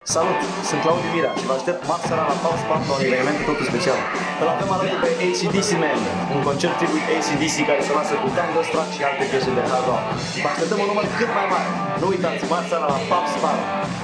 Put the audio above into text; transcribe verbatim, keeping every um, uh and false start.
Salut! Sunt Claudiu Mira și vă aștept marți seara la Pulse Pub la un eveniment cu totul special. Îl avem alături pe A C D C Man, un concert tribute A C D C care se lasă cu Thunderstruck și alte piese de hard rock. Vă așteptăm un număr cât mai mare. Nu uitați, marți seara la Pulse Pub.